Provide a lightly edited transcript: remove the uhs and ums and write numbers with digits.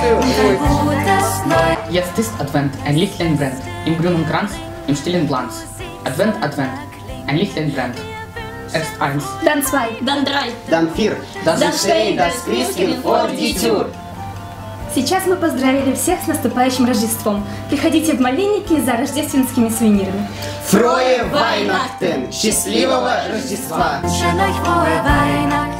Jetzt ist Advent, ein Lichtlein brennt, im grünen Kranz, im stillen Glanz. Advent, Advent, ein Lichtlein brennt. Erst 1, dann 2, dann 3, dann 4. Dann steht das Christkind vor die Tür. Сейчас мы поздравили всех с наступающим Рождеством. Приходите в молельники за рождественскими сувенирами. Frohe Weihnachten! Счастливого Рождества! Frohe Weihnachten!